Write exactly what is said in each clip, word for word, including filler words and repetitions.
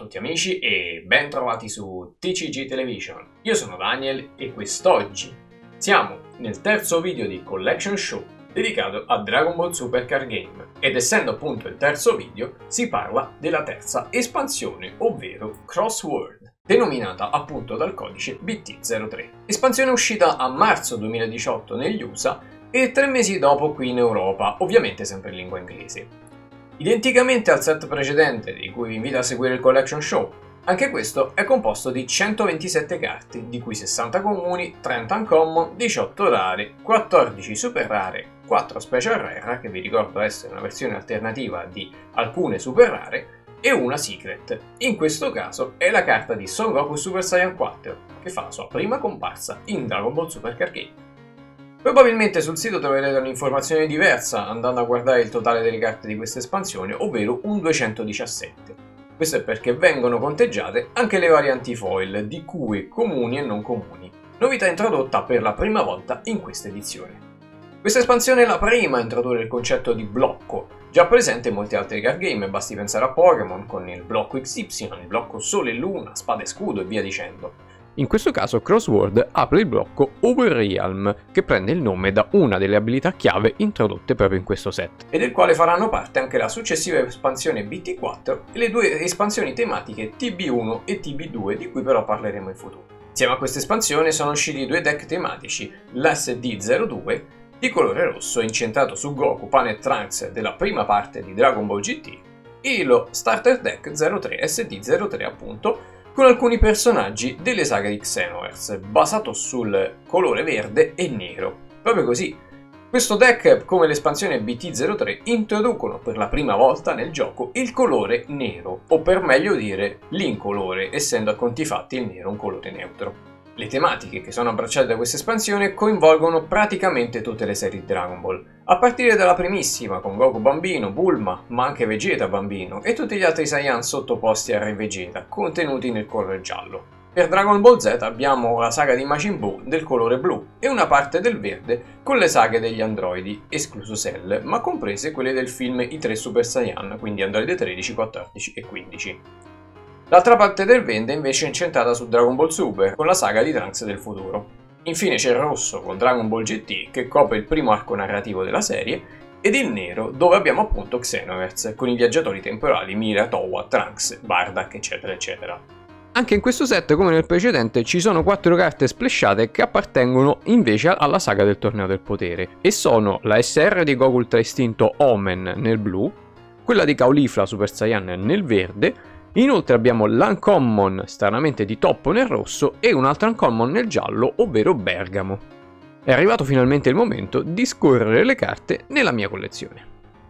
tutti amici e ben trovati su T C G Television. Io sono Daniel e quest'oggi siamo nel terzo video di Collection Show dedicato a Dragon Ball Super Card Game ed essendo appunto il terzo video si parla della terza espansione, ovvero Crossworld, denominata appunto dal codice B T zero tre. Espansione uscita a marzo duemiladiciotto negli U S A e tre mesi dopo qui in Europa, ovviamente sempre in lingua inglese. Identicamente al set precedente, di cui vi invito a seguire il Collection Show, anche questo è composto di centoventisette carte, di cui sessanta comuni, trenta uncommon, diciotto rare, quattordici super rare, quattro special rare, che vi ricordo essere una versione alternativa di alcune super rare, e una secret. In questo caso è la carta di Son Goku Super Saiyan quattro, che fa la sua prima comparsa in Dragon Ball Super Card Game. Probabilmente sul sito troverete un'informazione diversa andando a guardare il totale delle carte di questa espansione, ovvero un duecentodiciassette. Questo è perché vengono conteggiate anche le varianti foil di cui comuni e non comuni, novità introdotta per la prima volta in questa edizione. Questa espansione è la prima a introdurre il concetto di blocco, già presente in molti altri card game, basti pensare a Pokémon con il blocco X Y, il blocco Sole e Luna, Spada e Scudo e via dicendo. In questo caso Crossworld apre il blocco Overrealm, che prende il nome da una delle abilità chiave introdotte proprio in questo set, e del quale faranno parte anche la successiva espansione B T quattro e le due espansioni tematiche T B uno e T B due, di cui però parleremo in futuro. Insieme a questa espansione sono usciti due deck tematici, l'S D zero due di colore rosso incentrato su Goku, Pan e Trunks della prima parte di Dragon Ball G T e lo Starter Deck zero tre S D zero tre appunto, con alcuni personaggi delle saghe di Xenoverse, basato sul colore verde e nero. Proprio così. Questo deck, come l'espansione B T zero tre, introducono per la prima volta nel gioco il colore nero, o per meglio dire l'incolore, essendo a conti fatti il nero un colore neutro. Le tematiche che sono abbracciate da questa espansione coinvolgono praticamente tutte le serie di Dragon Ball, a partire dalla primissima con Goku bambino, Bulma, ma anche Vegeta bambino e tutti gli altri Saiyan sottoposti a Re Vegeta, contenuti nel colore giallo. Per Dragon Ball Z abbiamo la saga di Majin Buu del colore blu e una parte del verde con le saghe degli androidi, escluso Cell, ma comprese quelle del film I tre Super Saiyan, quindi Android tredici, quattordici e quindici. L'altra parte del verde invece è incentrata su Dragon Ball Super, con la saga di Trunks del futuro. Infine c'è il rosso con Dragon Ball G T, che copre il primo arco narrativo della serie, ed il nero, dove abbiamo appunto Xenoverse, con i viaggiatori temporali Mira, Towa, Trunks, Bardock, eccetera eccetera. Anche in questo set, come nel precedente, ci sono quattro carte splashate che appartengono invece alla saga del Torneo del Potere, e sono la S R di Goku Ultra Istinto Omen nel blu, quella di Caulifla Super Saiyan nel verde. Inoltre abbiamo l'uncommon stranamente di Toppo nel rosso e un'altra uncommon nel giallo, ovvero Bergamo. È arrivato finalmente il momento di scorrere le carte nella mia collezione.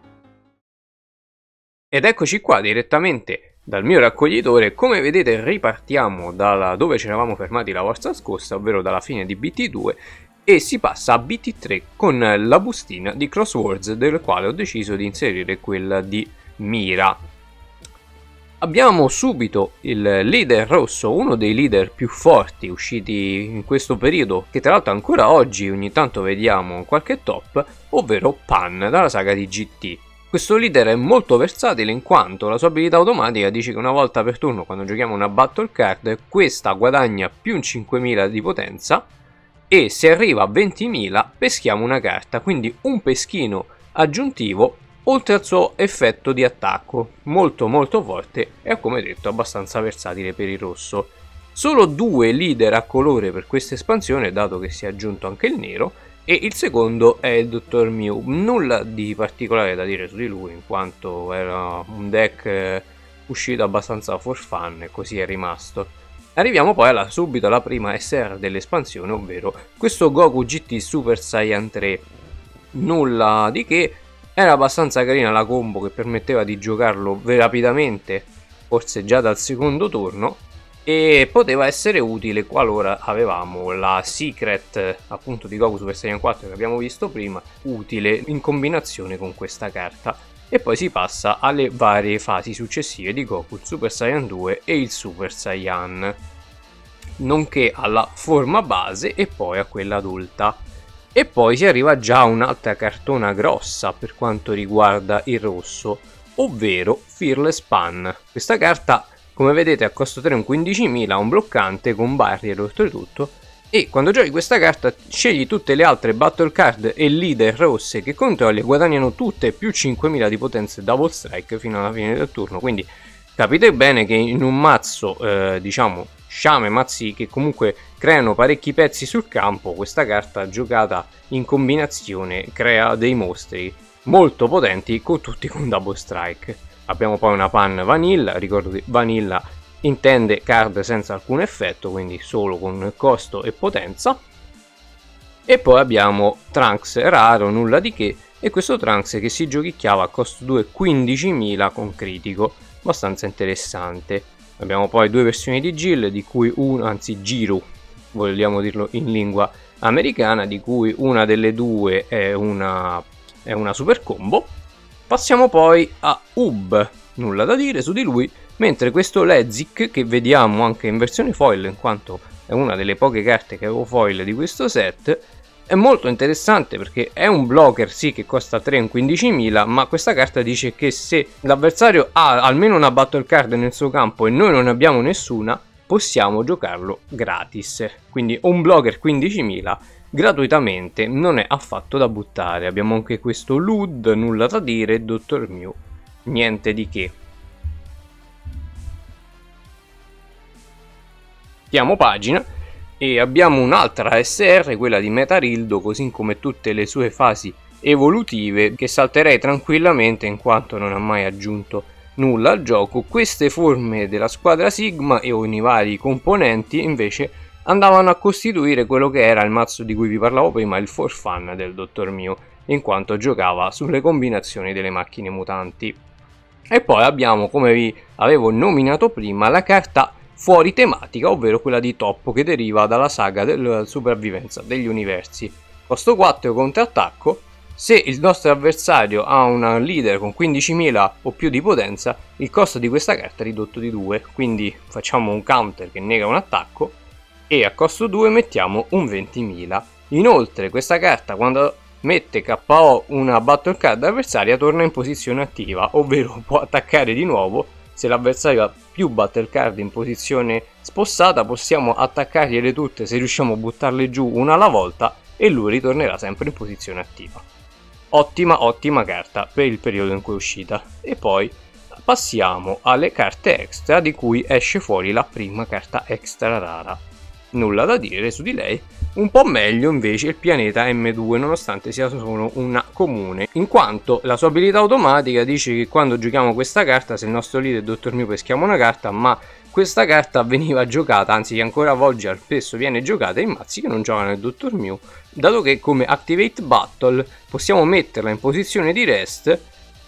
Ed eccoci qua direttamente dal mio raccoglitore. Come vedete ripartiamo da dove ci eravamo fermati la volta scorsa, ovvero dalla fine di B T due, e si passa a B T tre con la bustina di Crosswords, del quale ho deciso di inserire quella di Mira. Abbiamo subito il leader rosso, uno dei leader più forti usciti in questo periodo, che tra l'altro ancora oggi ogni tanto vediamo in qualche top, ovvero Pan dalla saga di G T. Questo leader è molto versatile in quanto la sua abilità automatica dice che una volta per turno, quando giochiamo una battle card, questa guadagna più cinquemila di potenza e se arriva a ventimila peschiamo una carta, quindi un peschino aggiuntivo oltre al suo effetto di attacco, molto molto forte e come detto abbastanza versatile per il rosso. Solo due leader a colore per questa espansione, dato che si è aggiunto anche il nero, e il secondo è il dottor Mew. Nulla di particolare da dire su di lui, in quanto era un deck uscito abbastanza for fun e così è rimasto. Arriviamo poi alla, subito alla prima S R dell'espansione, ovvero questo Goku G T Super Saiyan tre. Nulla di che. Era abbastanza carina la combo che permetteva di giocarlo rapidamente, forse già dal secondo turno, e poteva essere utile qualora avevamo la secret appunto di Goku Super Saiyan quattro che abbiamo visto prima, utile in combinazione con questa carta. E poi si passa alle varie fasi successive di Goku, il Super Saiyan due e il Super Saiyan, nonché alla forma base e poi a quella adulta. E poi si arriva già a un'altra cartona grossa per quanto riguarda il rosso, ovvero Fearless Pan. Questa carta come vedete a costo tre un quindicimila, un bloccante con barrier oltretutto, e quando giochi questa carta scegli tutte le altre battle card e leader rosse che controlli e guadagnano tutte più cinquemila di potenza double strike fino alla fine del turno. Quindi capite bene che in un mazzo eh, diciamo sciame, mazzi che comunque creano parecchi pezzi sul campo, questa carta giocata in combinazione crea dei mostri molto potenti con tutti con double strike. Abbiamo poi una pan vanilla, ricordo che vanilla intende card senza alcun effetto, quindi solo con costo e potenza. E poi abbiamo Trunks raro, nulla di che, e questo Trunks che si giochicchiava a costo due quindicimila con critico, abbastanza interessante. Abbiamo poi due versioni di Jill, di cui una, anzi Jiru, vogliamo dirlo in lingua americana, di cui una delle due è una, è una super combo. Passiamo poi a Ub, nulla da dire su di lui, mentre questo Lezic, che vediamo anche in versione foil in quanto è una delle poche carte che avevo foil di questo set, è molto interessante perché è un blocker sì che costa tre un quindicimila, ma questa carta dice che se l'avversario ha almeno una battle card nel suo campo e noi non abbiamo nessuna, possiamo giocarlo gratis. Quindi un blocker quindicimila gratuitamente non è affatto da buttare. Abbiamo anche questo Lud, nulla da dire, Dottor Mew, niente di che. Diamo pagina e abbiamo un'altra S R, quella di Metarildo, così come tutte le sue fasi evolutive, che salterei tranquillamente in quanto non ha mai aggiunto nulla al gioco. Queste forme della squadra Sigma e i vari componenti invece andavano a costituire quello che era il mazzo di cui vi parlavo prima, il For Fun del Dottor Mew, in quanto giocava sulle combinazioni delle macchine mutanti. E poi abbiamo, come vi avevo nominato prima, la carta fuori tematica, ovvero quella di Toppo, che deriva dalla saga della sopravvivenza degli universi. Costo quattro contrattacco. Se il nostro avversario ha una leader con quindicimila o più di potenza, il costo di questa carta è ridotto di due, quindi facciamo un counter che nega un attacco e a costo due mettiamo un ventimila. Inoltre questa carta, quando mette K O una battle card avversaria, torna in posizione attiva, ovvero può attaccare di nuovo. Se l'avversario ha più battle card in posizione spossata, possiamo attaccargliele tutte se riusciamo a buttarle giù una alla volta e lui ritornerà sempre in posizione attiva. Ottima ottima carta per il periodo in cui è uscita. E poi passiamo alle carte extra, di cui esce fuori la prima carta extra rara. Nulla da dire su di lei. Un po' meglio invece il pianeta M due, nonostante sia solo una comune, in quanto la sua abilità automatica dice che quando giochiamo questa carta, se il nostro leader Dottor Mew peschiamo una carta, ma questa carta veniva giocata, anzi che ancora oggi spesso viene giocata in mazzi che non giocano il Dottor Mew, dato che come Activate Battle possiamo metterla in posizione di rest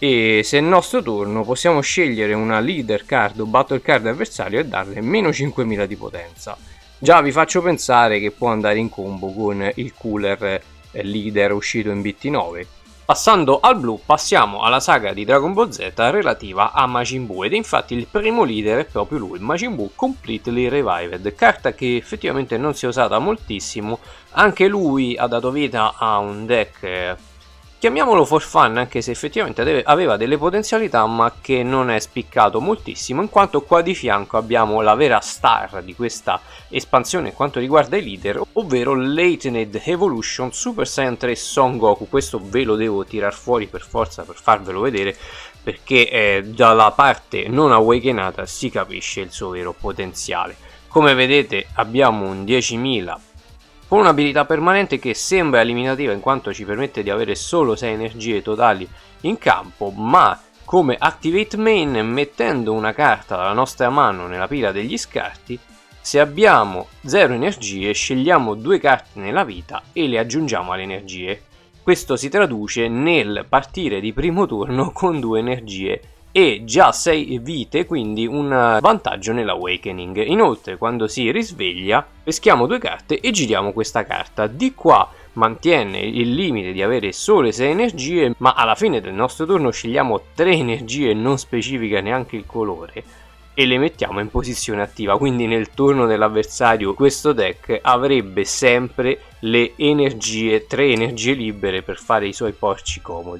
e se è il nostro turno possiamo scegliere una leader card o battle card avversario e darle meno cinquemila di potenza. Già vi faccio pensare che può andare in combo con il cooler leader uscito in B T nove. Passando al blu, passiamo alla saga di Dragon Ball Z relativa a Majin Buu, ed infatti il primo leader è proprio lui, Majin Buu Completely Revived, carta che effettivamente non si è usata moltissimo. Anche lui ha dato vita a un deck, chiamiamolo for fun, anche se effettivamente aveva delle potenzialità ma che non è spiccato moltissimo, in quanto qua di fianco abbiamo la vera star di questa espansione in quanto riguarda i leader, ovvero Latened Evolution Super Saiyan tre Son Goku. Questo ve lo devo tirar fuori per forza per farvelo vedere, perché eh, dalla parte non awakenata si capisce il suo vero potenziale. Come vedete abbiamo un diecimila con un'abilità permanente che sembra eliminativa in quanto ci permette di avere solo sei energie totali in campo, ma come Activate Main, mettendo una carta dalla nostra mano nella pila degli scarti, se abbiamo zero energie scegliamo due carte nella vita e le aggiungiamo alle energie. Questo si traduce nel partire di primo turno con due energie e già sei vite, quindi un vantaggio nell'awakening. Inoltre quando si risveglia peschiamo due carte e giriamo questa carta. Di qua mantiene il limite di avere solo sei energie, ma alla fine del nostro turno scegliamo tre energie, non specifica neanche il colore, e le mettiamo in posizione attiva. Quindi nel turno dell'avversario questo deck avrebbe sempre le energie, tre energie libere per fare i suoi porci comodi.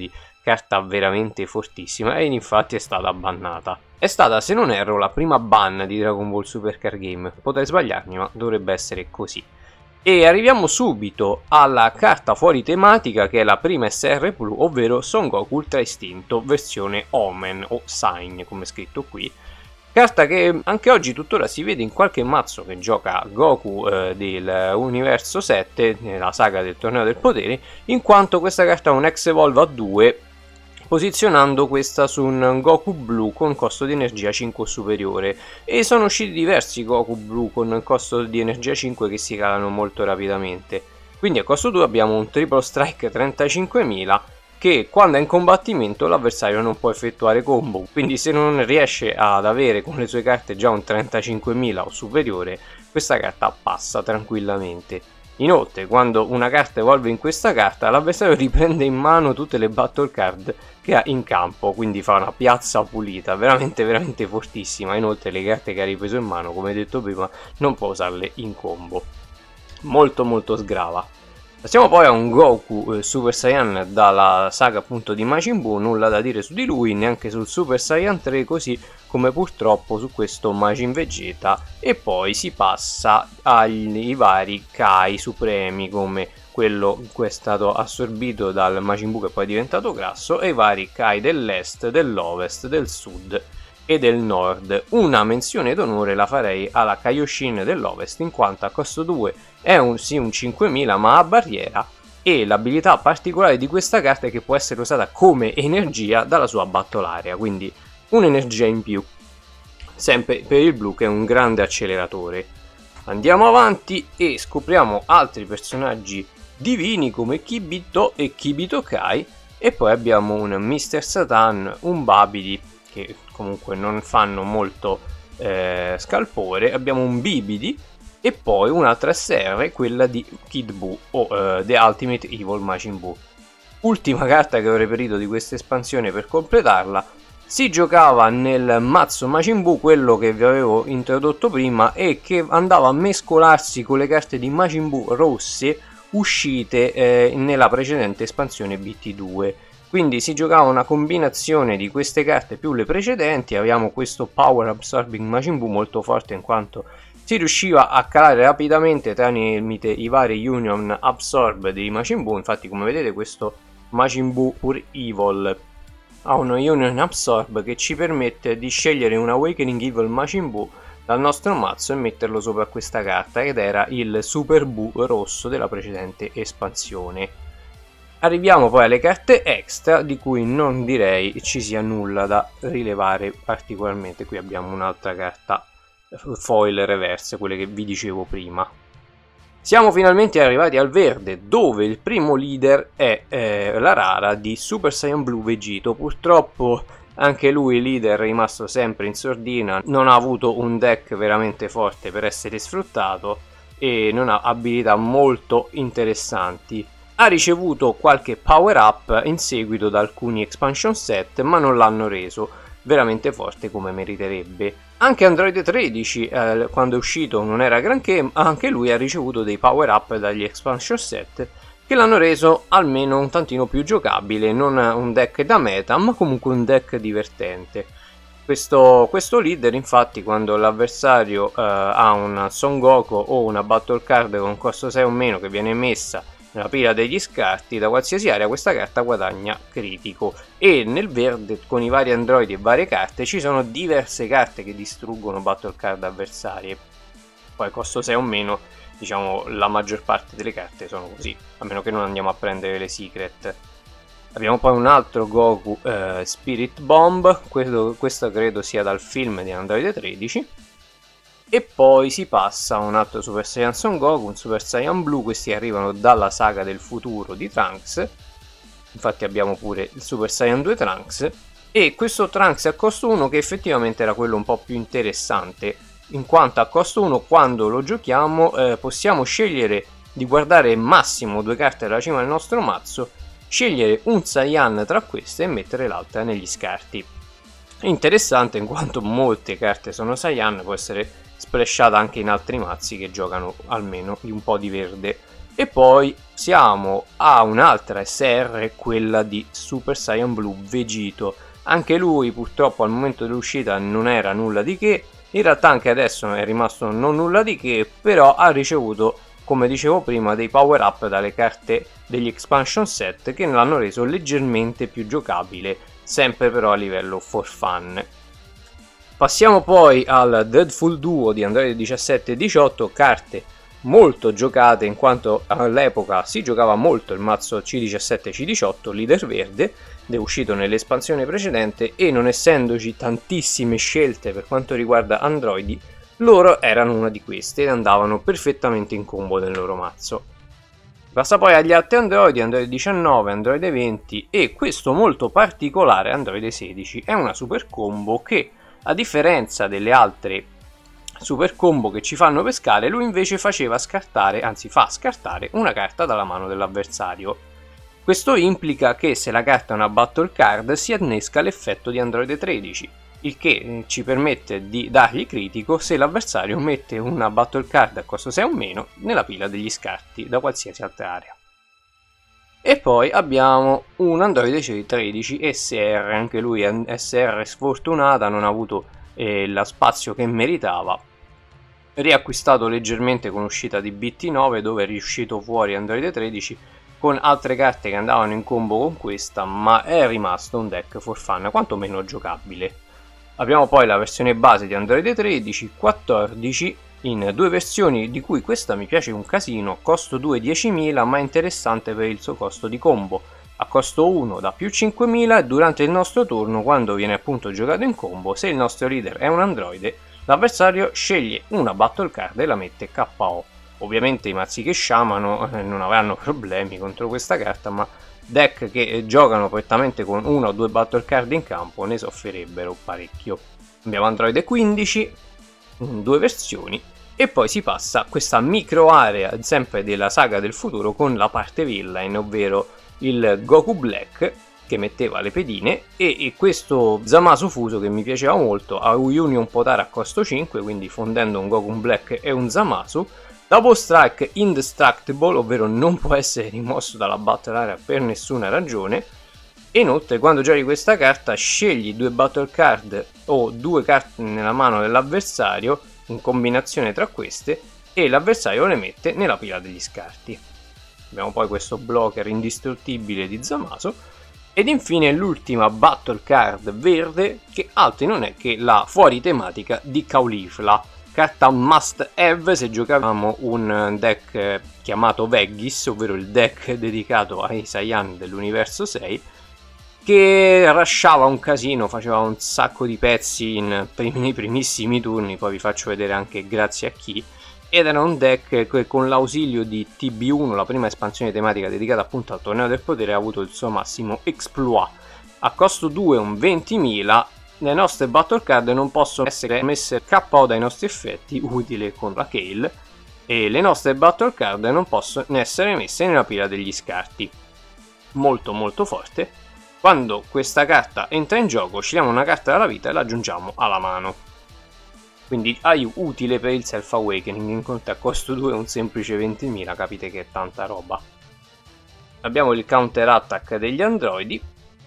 carta veramente fortissima e infatti è stata bannata. È stata, se non erro, la prima ban di Dragon Ball Super Card Game, potrei sbagliarmi ma dovrebbe essere così. E arriviamo subito alla carta fuori tematica, che è la prima S R blu, ovvero Son Goku Ultra Istinto versione Omen o Sign come è scritto qui. Carta che anche oggi tuttora si vede in qualche mazzo che gioca Goku eh, dell'universo sette, nella saga del torneo del potere, in quanto questa carta ha un X Evolve a due, posizionando questa su un Goku blu con costo di energia cinque superiore, e sono usciti diversi Goku blu con costo di energia cinque che si calano molto rapidamente. Quindi a costo due abbiamo un Triple Strike trentacinquemila che quando è in combattimento l'avversario non può effettuare combo, quindi se non riesce ad avere con le sue carte già un trentacinquemila o superiore, questa carta passa tranquillamente. Inoltre, quando una carta evolve in questa carta, l'avversario riprende in mano tutte le battle card che ha in campo, quindi fa una piazza pulita, veramente veramente fortissima. Inoltre le carte che ha ripreso in mano, come detto prima, non può usarle in combo. Molto molto sgrava. Passiamo poi a un Goku eh, Super Saiyan dalla saga appunto di Majin Buu, nulla da dire su di lui, neanche sul Super Saiyan tre, così come purtroppo su questo Majin Vegeta, e poi si passa agli vari Kai supremi come quello che è stato assorbito dal Majin Buu che poi è diventato grasso, e i vari Kai dell'est, dell'ovest, del sud e del nord. Una menzione d'onore la farei alla Kaioshin dell'ovest, in quanto a costo due è un, sì, un cinquemila ma a barriera, e l'abilità particolare di questa carta è che può essere usata come energia dalla sua battle area, quindi un'energia in più, sempre per il blu che è un grande acceleratore. Andiamo avanti e scopriamo altri personaggi divini come Kibito e Kibito Kai, e poi abbiamo un mister Satan, un Babidi che comunque non fanno molto eh, scalpore, abbiamo un Bibidi e poi un'altra S R, quella di Kid Buu o uh, The Ultimate Evil Majin Buu. Ultima carta che ho reperito di questa espansione per completarla. Si giocava nel mazzo Majin Buu, quello che vi avevo introdotto prima e che andava a mescolarsi con le carte di Majin Buu rosse uscite eh, nella precedente espansione B T due. Quindi si giocava una combinazione di queste carte più le precedenti. Abbiamo questo Power Absorbing Majin Buu molto forte, in quanto si riusciva a calare rapidamente tramite i vari Union Absorb dei Majin Buu. Infatti, come vedete, questo Majin Buu Pure Evil ha uno Union Absorb che ci permette di scegliere un Awakening Evil Majin Buu dal nostro mazzo e metterlo sopra questa carta, ed era il Super Buu rosso della precedente espansione. Arriviamo poi alle carte extra, di cui non direi ci sia nulla da rilevare particolarmente. Qui abbiamo un'altra carta foil reverse, quelle che vi dicevo prima. Siamo finalmente arrivati al verde, dove il primo leader è eh, la rara di Super Saiyan Blue Vegito. Purtroppo anche lui leader è rimasto sempre in sordina, non ha avuto un deck veramente forte per essere sfruttato e non ha abilità molto interessanti. Ha ricevuto qualche power up in seguito da alcuni expansion set, ma non l'hanno reso veramente forte come meriterebbe. Anche Android tredici, eh, quando è uscito, non era granché, anche lui ha ricevuto dei power up dagli expansion set che l'hanno reso almeno un tantino più giocabile, non un deck da meta, ma comunque un deck divertente. Questo, questo leader, infatti, quando l'avversario eh, ha un Son Goku o una battle card con costo sei o meno che viene messa nella pila degli scarti da qualsiasi area, questa carta guadagna critico. E nel verde, con i vari androidi e varie carte, ci sono diverse carte che distruggono battle card avversarie. Poi costo sei o meno, diciamo, la maggior parte delle carte sono così, a meno che non andiamo a prendere le secret. Abbiamo poi un altro Goku eh, Spirit Bomb, questo, questo credo sia dal film di Android tredici. E poi si passa a un altro Super Saiyan Son Goku, un Super Saiyan Blue. Questi arrivano dalla saga del futuro di Trunks. Infatti abbiamo pure il Super Saiyan due Trunks. E questo Trunks a costo uno, che effettivamente era quello un po' più interessante, in quanto a costo uno, quando lo giochiamo, eh, possiamo scegliere di guardare massimo due carte alla cima del nostro mazzo, scegliere un Saiyan tra queste e mettere l'altra negli scarti. Interessante, in quanto molte carte sono Saiyan, può essere splashata anche in altri mazzi che giocano almeno di un po' di verde. E poi siamo a un'altra S R, quella di Super Saiyan Blue Vegito. Anche lui purtroppo al momento dell'uscita non era nulla di che, in realtà anche adesso è rimasto non nulla di che, però ha ricevuto, come dicevo prima, dei power up dalle carte degli expansion set che l'hanno reso leggermente più giocabile, sempre però a livello for fun. Passiamo poi al Deadfall Duo di Android diciassette e diciotto, carte molto giocate in quanto all'epoca si giocava molto il mazzo C diciassette C diciotto leader verde, ed è uscito nell'espansione precedente, e non essendoci tantissime scelte per quanto riguarda androidi, loro erano una di queste ed andavano perfettamente in combo nel loro mazzo. Passa poi agli altri androidi, Android diciannove, Android venti e questo molto particolare Android sedici. È una super combo che, a differenza delle altre super combo che ci fanno pescare, lui invece faceva scartare, anzi fa scartare una carta dalla mano dell'avversario. Questo implica che se la carta è una battle card si innesca l'effetto di Android tredici, il che ci permette di dargli critico se l'avversario mette una battle card a costo sei o meno nella pila degli scarti da qualsiasi altra area. E poi abbiamo un Android tredici S R, anche lui è S R sfortunata, non ha avuto eh, lo spazio che meritava, riacquistato leggermente con uscita di B T nove, dove è riuscito fuori Android tredici con altre carte che andavano in combo con questa, ma è rimasto un deck for fun, quantomeno giocabile. Abbiamo poi la versione base di Android tredici, quattordici, in due versioni, di cui questa mi piace un casino, costo due diecimila, ma è interessante per il suo costo di combo. A costo uno da più cinquemila, e durante il nostro turno, quando viene appunto giocato in combo, se il nostro leader è un androide, l'avversario sceglie una battle card e la mette K O. Ovviamente i mazzi che sciamano eh, non avranno problemi contro questa carta, ma deck che eh, giocano prettamente con una o due battle card in campo ne soffrirebbero parecchio. Abbiamo Android quindici, in due versioni, e poi si passa a questa micro area sempre della saga del futuro con la parte villain, ovvero il Goku Black che metteva le pedine, e, e questo Zamasu fuso che mi piaceva molto, a Union Potara a costo cinque, quindi fondendo un Goku Black e un Zamasu. Double Strike Indestructible, ovvero non può essere rimosso dalla battle area per nessuna ragione. E inoltre quando giochi questa carta scegli due battle card o due carte nella mano dell'avversario in combinazione tra queste, e l'avversario le mette nella pila degli scarti. Abbiamo poi questo blocker indistruttibile di Zamasu. Ed infine l'ultima battle card verde, che altro non è che la fuori tematica di Caulifla, carta must have se giocavamo un deck chiamato Veggis, ovvero il deck dedicato ai Saiyan dell'universo sei, che rushava un casino, faceva un sacco di pezzi in prim- nei primissimi turni, poi vi faccio vedere anche grazie a chi. Ed era un deck che con l'ausilio di T B uno, la prima espansione tematica dedicata appunto al torneo del potere, ha avuto il suo massimo exploit. A costo due un ventimila, le nostre battle card non possono essere messe K O dai nostri effetti, utile con la Kale, e le nostre battle card non possono essere messe nella pila degli scarti. Molto molto forte. Quando questa carta entra in gioco scegliamo una carta dalla vita e la aggiungiamo alla mano. Quindi utile per il Self Awakening, in conto a costo due un semplice ventimila, capite che è tanta roba. Abbiamo il counter attack degli androidi.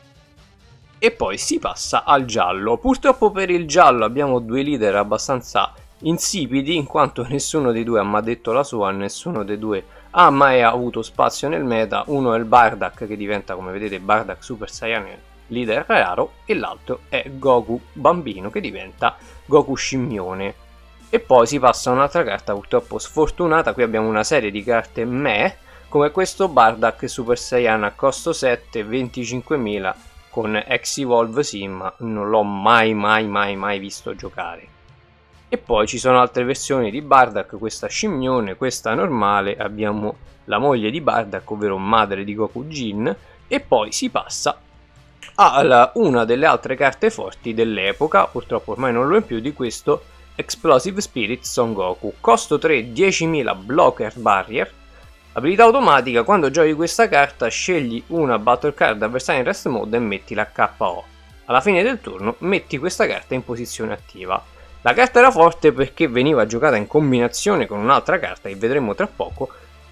E poi si passa al giallo. Purtroppo per il giallo abbiamo due leader abbastanza insipidi, in quanto nessuno dei due ha mai detto la sua, nessuno dei due ha mai avuto spazio nel meta. Uno è il Bardock, che diventa, come vedete, Bardock Super Saiyan leader raro, e l'altro è Goku bambino, che diventa Goku scimmione. E poi si passa a un'altra carta purtroppo sfortunata. Qui abbiamo una serie di carte meh, come questo Bardock Super Saiyan a costo sette, venticinquemila, con X-Evolve Sim, ma non l'ho mai mai mai mai visto giocare. E poi ci sono altre versioni di Bardock, questa scimmione, questa normale, abbiamo la moglie di Bardock, ovvero madre di Goku Jin, e poi si passa a una delle altre carte forti dell'epoca, purtroppo ormai non lo è più, di questo Explosive Spirit Son Goku, costo tre, diecimila, blocker barrier. Abilità automatica: quando giochi questa carta scegli una battle card avversaria in rest mode e mettila a K O. Alla fine del turno metti questa carta in posizione attiva. La carta era forte perché veniva giocata in combinazione con un'altra carta che vedremo tra poco,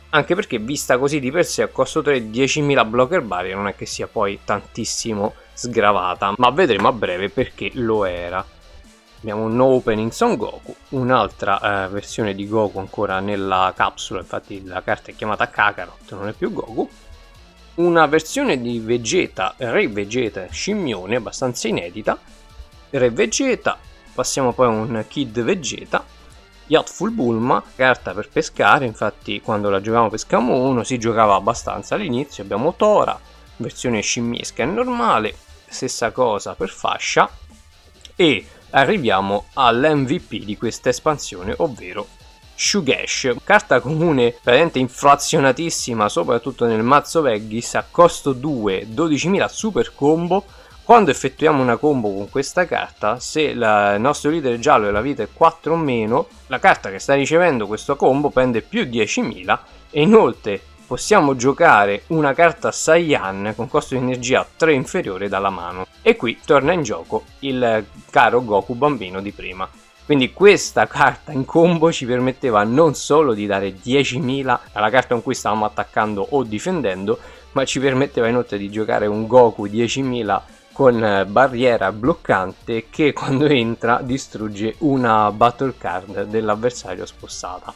anche perché vista così di per sé a costo tre diecimila blocker barrier non è che sia poi tantissimo sgravata, ma vedremo a breve perché lo era. Abbiamo un no opening Son Goku, un'altra eh, versione di Goku ancora nella capsula, infatti la carta è chiamata Kakarot, non è più Goku. Una versione di Vegeta, Re Vegeta Scimmione, abbastanza inedita. Re Vegeta, passiamo poi a un Kid Vegeta. Yachtful Bulma, carta per pescare, infatti quando la giocavamo pescavamo uno, si giocava abbastanza all'inizio. Abbiamo Tora, versione scimmiesca e normale, stessa cosa per fascia. E arriviamo all'M V P di questa espansione, ovvero Shugesh, carta comune praticamente inflazionatissima soprattutto nel mazzo Veggis, a costo due, dodicimila super combo. Quando effettuiamo una combo con questa carta, se la, il nostro leader giallo e la vita è quattro o meno, la carta che sta ricevendo questo combo prende più diecimila e inoltre possiamo giocare una carta Saiyan con costo di energia tre inferiore dalla mano. E qui torna in gioco il caro Goku bambino di prima. Quindi questa carta in combo ci permetteva non solo di dare diecimila alla carta con cui stavamo attaccando o difendendo, ma ci permetteva inoltre di giocare un Goku diecimila con barriera bloccante che quando entra distrugge una battle card dell'avversario spostata.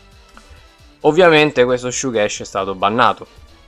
Ovviamente questo Shugesh è stato bannato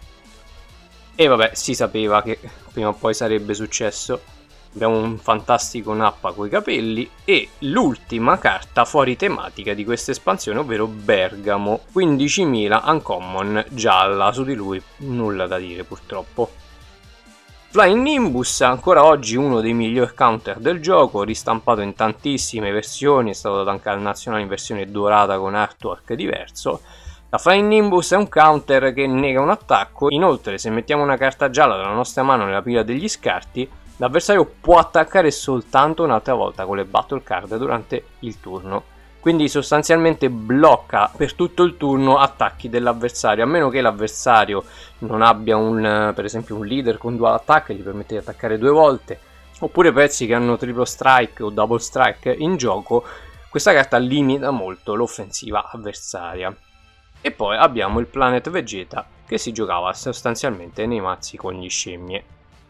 e vabbè, si sapeva che prima o poi sarebbe successo. Abbiamo un fantastico Nappa coi capelli e l'ultima carta fuori tematica di questa espansione, ovvero Bergamo, quindicimila uncommon gialla, su di lui nulla da dire purtroppo. Flying Nimbus, ancora oggi uno dei migliori counter del gioco, ristampato in tantissime versioni, è stato dato anche al nazionale in versione dorata con artwork diverso. La Flying Nimbus è un counter che nega un attacco, inoltre se mettiamo una carta gialla dalla nostra mano nella pila degli scarti, l'avversario può attaccare soltanto un'altra volta con le battle card durante il turno. Quindi sostanzialmente blocca per tutto il turno attacchi dell'avversario, a meno che l'avversario non abbia un, per esempio un leader con dual attack che gli permette di attaccare due volte, oppure pezzi che hanno triple strike o double strike in gioco. Questa carta limita molto l'offensiva avversaria. E poi abbiamo il Planet Vegeta che si giocava sostanzialmente nei mazzi con gli scimmie.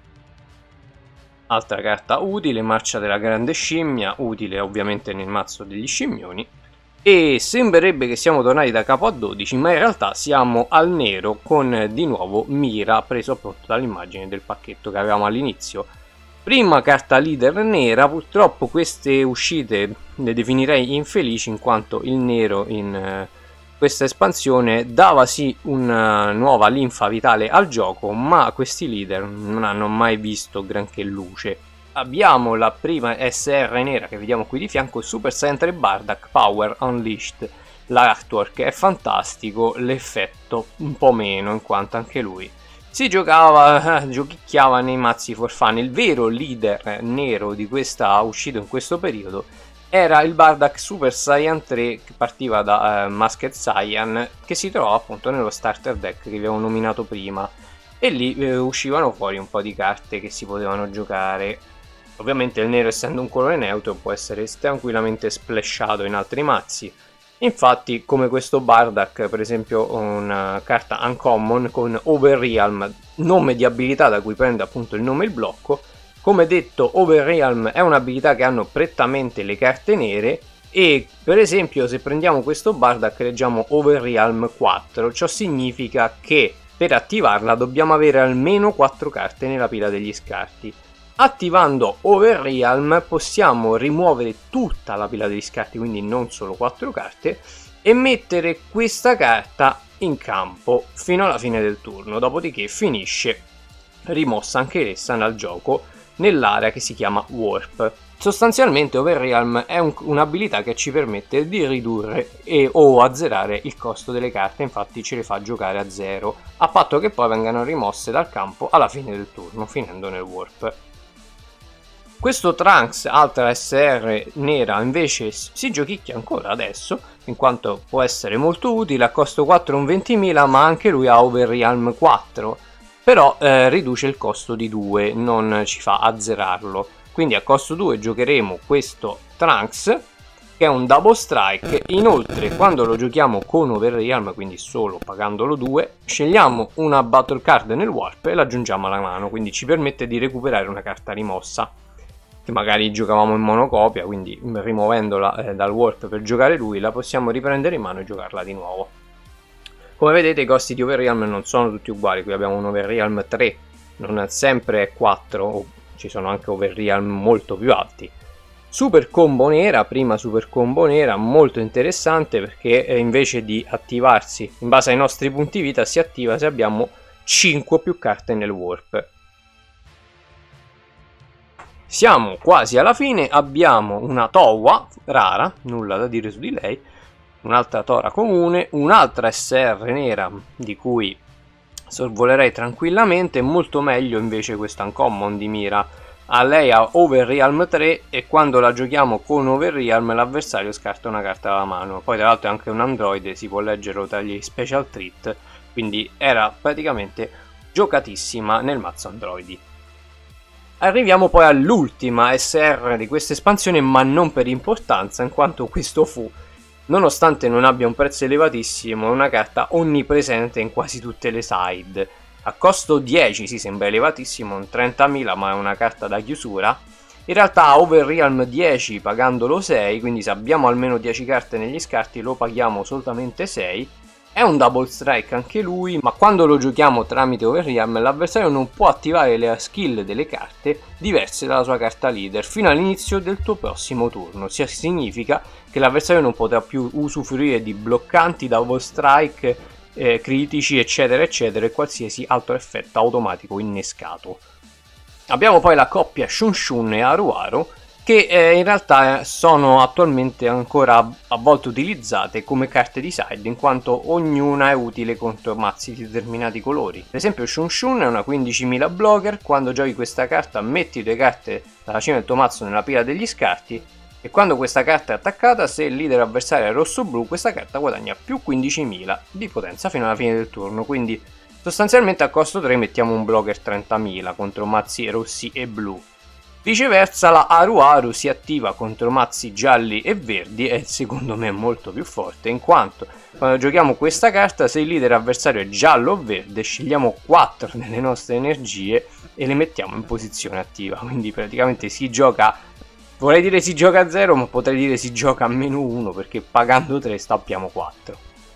Altra carta utile, Marcia della Grande Scimmia, utile ovviamente nel mazzo degli scimmioni. E sembrerebbe che siamo tornati da capo a dodici, ma in realtà siamo al nero con di nuovo Mira, preso appunto dall'immagine del pacchetto che avevamo all'inizio. Prima carta leader nera, purtroppo queste uscite le definirei infelici in quanto il nero in questa espansione dava sì una nuova linfa vitale al gioco, ma questi leader non hanno mai visto granché luce. Abbiamo la prima S R nera che vediamo qui di fianco, Super Saiyan tre Bardock Power Unleashed. L'artwork è fantastico, l'effetto un po' meno in quanto anche lui si giocava, eh, giochicchiava nei mazzi for fun. Il vero leader nero di questa uscita in questo periodo era il Bardock Super Saiyan tre che partiva da uh, Masked Saiyan, che si trovava appunto nello starter deck che vi avevo nominato prima, e lì eh, uscivano fuori un po' di carte che si potevano giocare. Ovviamente il nero, essendo un colore neutro, può essere tranquillamente splashato in altri mazzi. Infatti, come questo Bardock, per esempio una carta uncommon con Overrealm, nome di abilità da cui prende appunto il nome il blocco. Come detto, Overrealm è un'abilità che hanno prettamente le carte nere e per esempio se prendiamo questo Bardock leggiamo Overrealm quattro, ciò significa che per attivarla dobbiamo avere almeno quattro carte nella pila degli scarti. Attivando Overrealm possiamo rimuovere tutta la pila degli scarti, quindi non solo quattro carte, e mettere questa carta in campo fino alla fine del turno, dopodiché finisce rimossa anche essa dal gioco nell'area che si chiama Warp. Sostanzialmente Overrealm è un, un'abilità che ci permette di ridurre e o azzerare il costo delle carte, infatti ce le fa giocare a zero, a patto che poi vengano rimosse dal campo alla fine del turno, finendo nel Warp. Questo Trunks, altra S R nera, invece si giochicchia ancora adesso, in quanto può essere molto utile, a costo quattro un ventimila, ma anche lui ha Overrealm quattro. Però eh, riduce il costo di due, non ci fa azzerarlo. Quindi a costo due giocheremo questo Trunks che è un double strike. Inoltre quando lo giochiamo con Overrealm, quindi solo pagandolo due, scegliamo una battle card nel warp e l'aggiungiamo alla mano, quindi ci permette di recuperare una carta rimossa che magari giocavamo in monocopia, quindi rimuovendola eh, dal warp per giocare lui la possiamo riprendere in mano e giocarla di nuovo. Come vedete i costi di Overrealm non sono tutti uguali, qui abbiamo un Overrealm tre, non sempre quattro, ci sono anche Overrealm molto più alti. Super combo nera, prima super combo nera, molto interessante perché eh, invece di attivarsi in base ai nostri punti vita si attiva se abbiamo cinque più carte nel warp. Siamo quasi alla fine, abbiamo una Towa rara, nulla da dire su di lei, un'altra Tora comune, un'altra S R nera di cui sorvolerei tranquillamente, molto meglio invece questa uncommon di Mira. A lei ha Overrealm tre e quando la giochiamo con Overrealm l'avversario scarta una carta dalla mano. Poi tra l'altro è anche un androide, si può leggere tra gli special treat, quindi era praticamente giocatissima nel mazzo androidi. Arriviamo poi all'ultima S R di questa espansione, ma non per importanza, in quanto questo fu, nonostante non abbia un prezzo elevatissimo, una carta onnipresente in quasi tutte le side. A costo dieci, sì, sembra elevatissimo, un trentamila, ma è una carta da chiusura. In realtà Overrealm dieci pagandolo sei, quindi se abbiamo almeno dieci carte negli scarti lo paghiamo solamente sei. È un double strike anche lui, ma quando lo giochiamo tramite Overrealm l'avversario non può attivare le skill delle carte diverse dalla sua carta leader fino all'inizio del tuo prossimo turno. Ciò significa che l'avversario non potrà più usufruire di bloccanti, double strike, Eh, critici eccetera eccetera e qualsiasi altro effetto automatico innescato. Abbiamo poi la coppia Shun Shun e Aru Aru che eh, in realtà sono attualmente ancora a volte utilizzate come carte di side, in quanto ognuna è utile contro mazzi di determinati colori. Per esempio Shun Shun è una quindicimila blocker, quando giochi questa carta metti due carte dalla cima del tuo mazzo nella pila degli scarti e quando questa carta è attaccata, se il leader avversario è rosso-blu, questa carta guadagna più quindicimila di potenza fino alla fine del turno. Quindi sostanzialmente a costo tre mettiamo un blocker trentamila contro mazzi rossi e blu. Viceversa la Aru Aru si attiva contro mazzi gialli e verdi e secondo me è molto più forte, in quanto quando giochiamo questa carta, se il leader avversario è giallo o verde, scegliamo quattro delle nostre energie e le mettiamo in posizione attiva. Quindi praticamente si gioca, vorrei dire si gioca a zero, ma potrei dire si gioca a meno uno, perché pagando tre stappiamo quattro.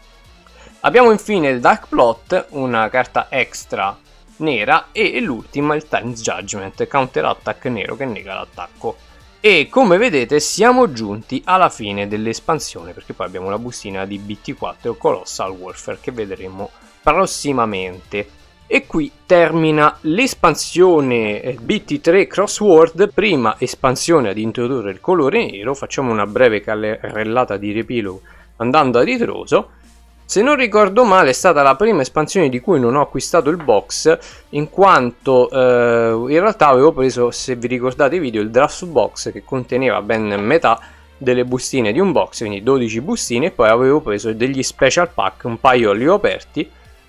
Abbiamo infine il Dark Plot, una carta extra nera, e l'ultima il Time's Judgment, counter attack nero che nega l'attacco. E come vedete siamo giunti alla fine dell'espansione, perché poi abbiamo la bustina di B T quattro Colossal Warfare che vedremo prossimamente. E qui termina l'espansione B T tre Crossword, prima espansione ad introdurre il colore nero. Facciamo una breve carrellata di riepilogo andando a ritroso. Se non ricordo male è stata la prima espansione di cui non ho acquistato il box, in quanto eh, in realtà avevo preso, se vi ricordate i video, il draft box che conteneva ben metà delle bustine di un box, quindi dodici bustine, e poi avevo preso degli special pack, un paio li ho aperti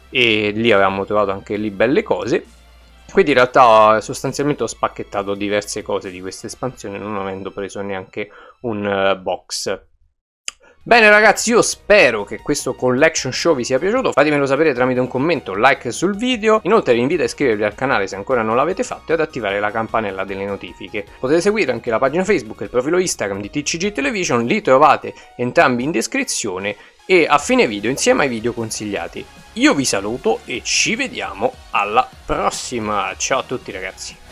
e lì avevamo trovato anche lì belle cose. Quindi in realtà sostanzialmente ho spacchettato diverse cose di questa espansione non avendo preso neanche un uh, box. Bene ragazzi, io spero che questo collection show vi sia piaciuto, fatemelo sapere tramite un commento, un like sul video. Inoltre vi invito a iscrivervi al canale se ancora non l'avete fatto e ad attivare la campanella delle notifiche. Potete seguire anche la pagina Facebook e il profilo Instagram di T C G Television, li trovate entrambi in descrizione e a fine video insieme ai video consigliati. Io vi saluto e ci vediamo alla prossima, ciao a tutti ragazzi.